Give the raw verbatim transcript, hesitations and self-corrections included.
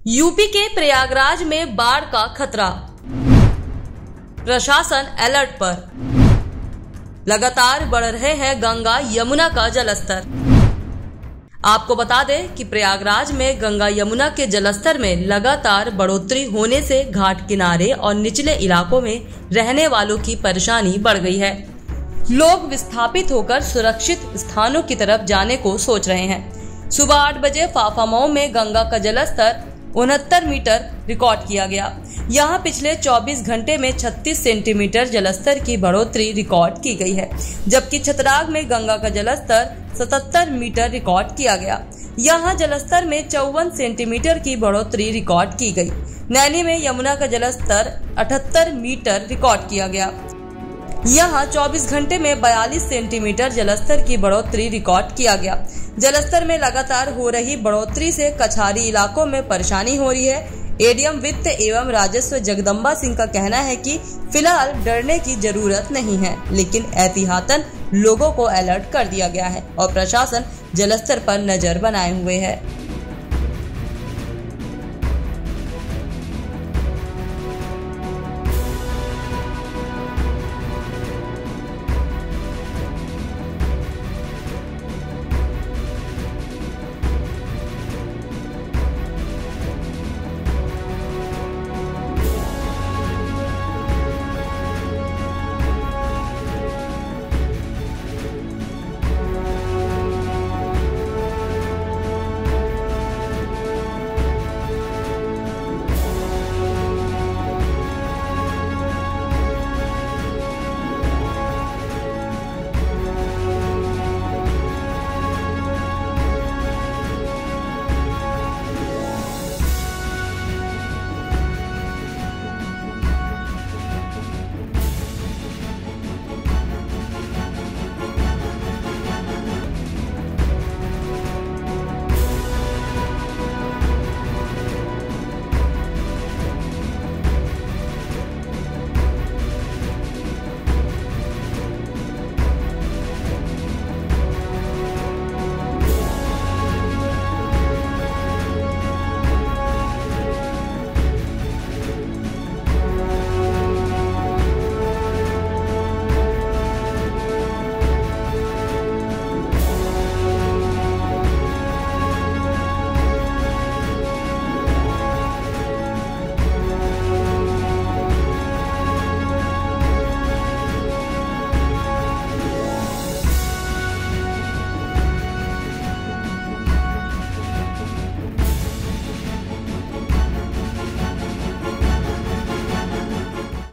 UP के प्रयागराज में बाढ़ का खतरा, प्रशासन अलर्ट पर। लगातार बढ़ रहे हैं गंगा यमुना का जलस्तर। आपको बता दें कि प्रयागराज में गंगा यमुना के जलस्तर में लगातार बढ़ोतरी होने से घाट किनारे और निचले इलाकों में रहने वालों की परेशानी बढ़ गई है। लोग विस्थापित होकर सुरक्षित स्थानों की तरफ जाने को सोच रहे हैं। सुबह आठ बजे फाफामऊ में गंगा का जलस्तर उनहत्तर मीटर रिकॉर्ड किया गया। यहाँ पिछले चौबीस घंटे में छत्तीस सेंटीमीटर जलस्तर की बढ़ोतरी रिकॉर्ड की गई है, जबकि छतराग में गंगा का जलस्तर सतहत्तर मीटर रिकॉर्ड किया गया। यहाँ जलस्तर में चौवन सेंटीमीटर की बढ़ोतरी रिकॉर्ड की गई। नैनी में यमुना का जलस्तर अठहत्तर मीटर रिकॉर्ड किया गया। यहाँ चौबीस घंटे में बयालीस सेंटीमीटर जलस्तर की बढ़ोतरी रिकॉर्ड किया गया। जलस्तर में लगातार हो रही बढ़ोतरी से कछारी इलाकों में परेशानी हो रही है। एडीएम वित्त एवं राजस्व जगदम्बा सिंह का कहना है कि फिलहाल डरने की जरूरत नहीं है, लेकिन एहतियातन लोगों को अलर्ट कर दिया गया है और प्रशासन जलस्तर पर नजर बनाए हुए है।